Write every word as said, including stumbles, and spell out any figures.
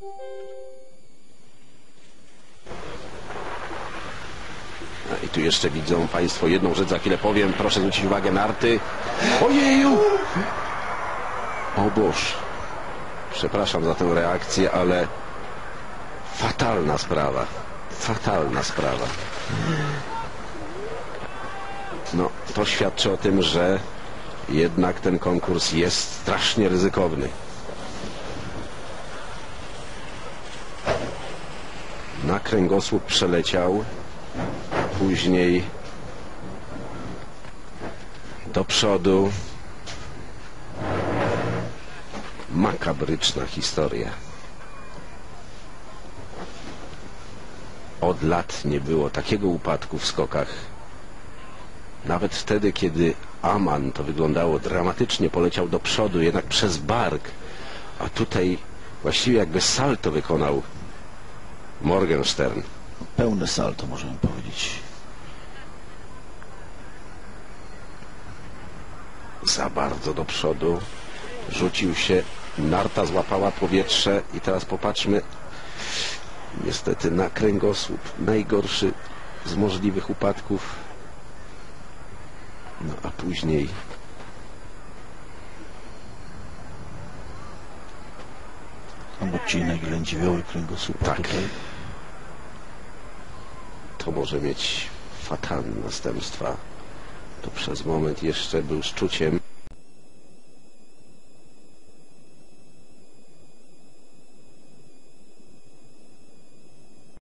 I tu jeszcze widzą Państwo jedną rzecz, za chwilę powiem. Proszę zwrócić uwagę, narty. Ojeju! O Boż. Przepraszam za tę reakcję, ale fatalna sprawa. Fatalna sprawa. No, to świadczy o tym, że jednak ten konkurs jest strasznie ryzykowny. Na kręgosłup przeleciał, później do przodu. Makabryczna historia. Od lat nie było takiego upadku w skokach. Nawet wtedy, kiedy Aman, to wyglądało dramatycznie, poleciał do przodu, jednak przez bark. A tutaj właściwie jakby salto wykonał Morgenstern. Pełne salto, możemy powiedzieć. Za bardzo do przodu. Rzucił się, narta złapała powietrze i teraz popatrzmy niestety na kręgosłup. Najgorszy z możliwych upadków. No a później Tam odcinek lędźwioły kręgosłupa. tak. Tutaj. To może mieć fatalne następstwa. To przez moment jeszcze był szczuciem.